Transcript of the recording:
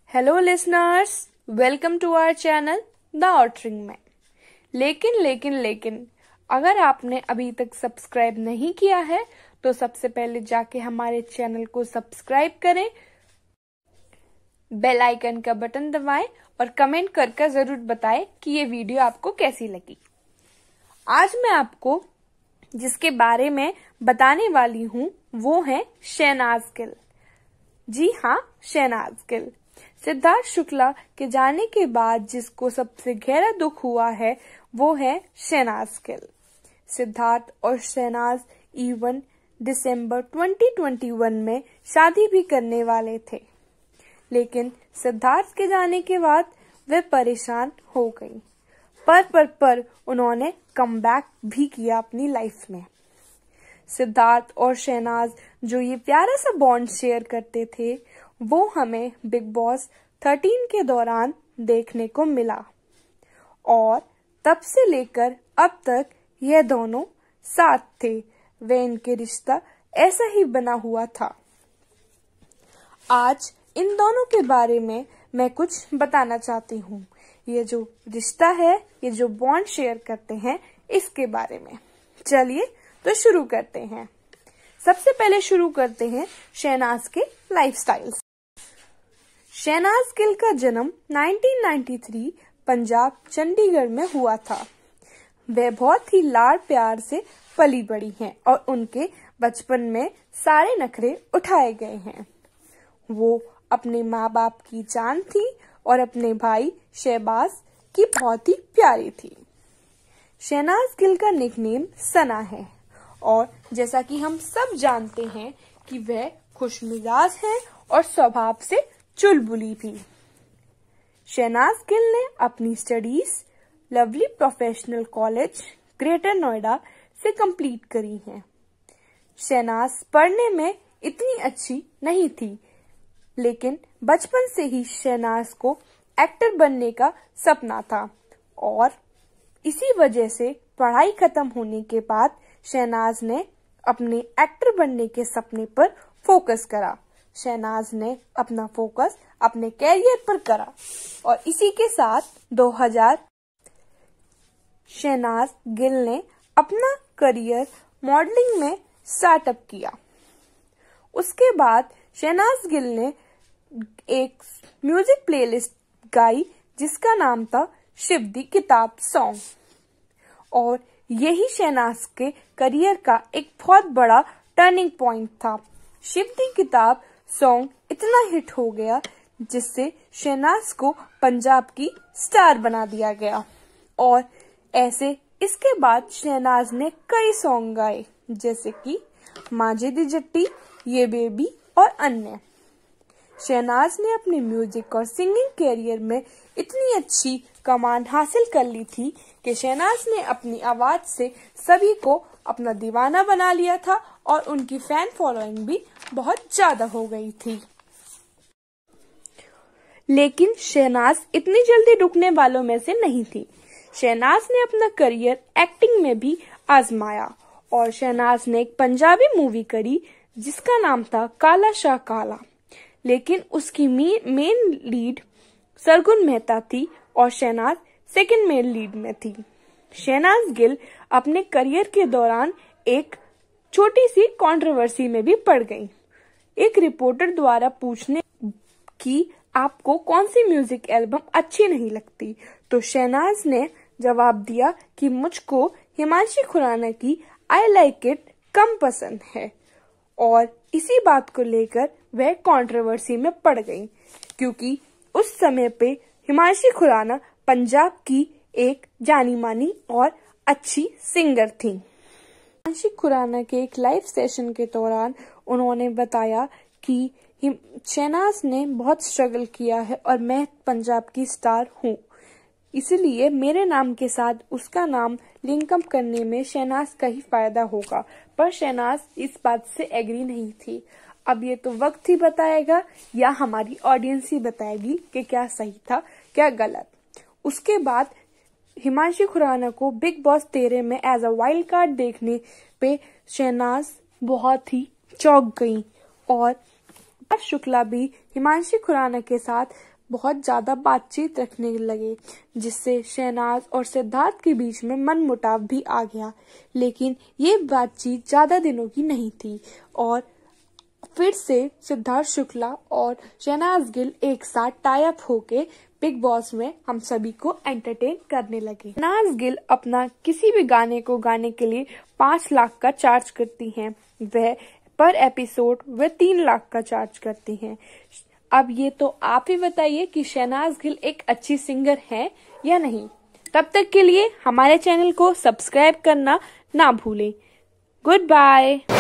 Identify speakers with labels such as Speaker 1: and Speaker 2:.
Speaker 1: Hello listeners, welcome to our channel the ऑटरिंग में। लेकिन अगर आपने अभी तक सब्सक्राइब नहीं किया है तो सबसे पहले जाके हमारे चैनल को सब्सक्राइब करें, बेल आइकन का बटन दबाएं और कमेंट करके जरूर बताएं कि ये वीडियो आपको कैसी लगी। आज मैं आपको जिसके बारे में बताने वाली हूँ वो है शहनाज गिल। जी हाँ, शहनाज गिल। सिद्धार्थ शुक्ला के जाने के बाद जिसको सबसे गहरा दुख हुआ है वो है शहनाज गिल। सिद्धार्थ और शहनाज इवन दिसंबर 2021 में शादी भी करने वाले थे, लेकिन सिद्धार्थ के जाने के बाद वे परेशान हो गई। पर उन्होंने कमबैक भी किया अपनी लाइफ में। सिद्धार्थ और शहनाज जो ये प्यारा सा बॉन्ड शेयर करते थे वो हमें बिग बॉस 13 के दौरान देखने को मिला और तब से लेकर अब तक ये दोनों साथ थे। वे इनके रिश्ता ऐसा ही बना हुआ था। आज इन दोनों के बारे में मैं कुछ बताना चाहती हूँ। ये जो रिश्ता है, ये जो बॉन्ड शेयर करते हैं, इसके बारे में। चलिए तो शुरू करते हैं। सबसे पहले शुरू करते हैं शहनाज के लाइफस्टाइल। शहनाज गिल का जन्म 1993 पंजाब चंडीगढ़ में हुआ था। वे बहुत ही लाड प्यार से पली बड़ी हैं और उनके बचपन में सारे नखरे उठाए गए हैं। वो अपने माँ बाप की जान थी और अपने भाई शहबाज की बहुत ही प्यारी थी। शहनाज गिल का निकनेम सना है और जैसा कि हम सब जानते हैं कि वह खुशमिजाज है और स्वभाव से चुलबुली भी। शहनाज गिल ने अपनी studies lovely professional college greater Noida से कंप्लीट करी हैं। शहनाज पढ़ने में इतनी अच्छी नहीं थी, लेकिन बचपन से ही शहनाज को एक्टर बनने का सपना था और इसी वजह से पढ़ाई खत्म होने के बाद शहनाज ने अपने एक्टर बनने के सपने पर फोकस करा। शहनाज ने अपना फोकस अपने कैरियर पर करा और इसी के साथ 2000 शहनाज गिल ने अपना करियर मॉडलिंग में स्टार्टअप किया। उसके बाद शहनाज गिल ने एक म्यूजिक प्लेलिस्ट गाई जिसका नाम था शिव दी किताब सॉन्ग और यही शहनाज के करियर का एक बहुत बड़ा टर्निंग पॉइंट था। शिव दी किताब सॉन्ग इतना हिट हो गया जिससे शहनाज को पंजाब की स्टार बना दिया गया और ऐसे इसके बाद शहनाज ने कई सॉन्ग गाए जैसे कि माजे दी जट्टी, ये बेबी और अन्य। शहनाज ने अपने म्यूजिक और सिंगिंग कैरियर में इतनी अच्छी कमान हासिल कर ली थी कि शहनाज ने अपनी आवाज से सभी को अपना दीवाना बना लिया था और उनकी फैन फॉलोइंग भी बहुत ज्यादा हो गई थी। लेकिन शहनाज इतनी जल्दी रुकने वालों में से नहीं थी। शहनाज ने अपना करियर एक्टिंग में भी आजमाया और शहनाज ने एक पंजाबी मूवी करी जिसका नाम था काला शाह काला, लेकिन उसकी मेन लीड सरगुन मेहता थी और शहनाज सेकंड मेन लीड में थी। शहनाज गिल अपने करियर के दौरान एक छोटी सी कंट्रोवर्सी में भी पड़ गई। एक रिपोर्टर द्वारा पूछने कि आपको कौन सी म्यूजिक एल्बम अच्छी नहीं लगती, तो शहनाज ने जवाब दिया कि मुझको हिमांशी खुराना की आई लाइक इट कम पसंद है और इसी बात को लेकर वह कंट्रोवर्सी में पड़ गई क्योंकि उस समय पे हिमांशी खुराना पंजाब की एक जानी मानी और अच्छी सिंगर थी। हिमांशी खुराना के एक लाइव सेशन के दौरान उन्होंने बताया कि शहनाज ने बहुत स्ट्रगल किया है और मैं पंजाब की स्टार हूँ, इसलिए मेरे नाम के साथ उसका नाम लिंकअप करने में शहनाज का ही फायदा होगा। पर शहनाज इस बात से एग्री नहीं थी। अब ये तो वक्त ही बताएगा या हमारी ऑडियंस ही बताएगी कि क्या सही था क्या गलत। उसके बाद हिमांशी खुराना को बिग बॉस 13 में एज अ वाइल्ड कार्ड देखने पे शहनाज बहुत ही चौंक गई और शुक्ला भी हिमांशी खुराना के साथ बहुत ज्यादा बातचीत रखने लगे, जिससे शहनाज और सिद्धार्थ के बीच में मनमुटाव भी आ गया। लेकिन ये बातचीत ज्यादा दिनों की नहीं थी और फिर से सिद्धार्थ शुक्ला और शहनाज गिल एक साथ टाई अप होके बिग बॉस में हम सभी को एंटरटेन करने लगे। शहनाज गिल अपना किसी भी गाने को गाने के लिए 5 लाख का चार्ज करती हैं। वह पर एपिसोड वह 3 लाख का चार्ज करती हैं। अब ये तो आप ही बताइए कि शहनाज गिल एक अच्छी सिंगर है या नहीं। तब तक के लिए हमारे चैनल को सब्सक्राइब करना ना भूलें। Good bye.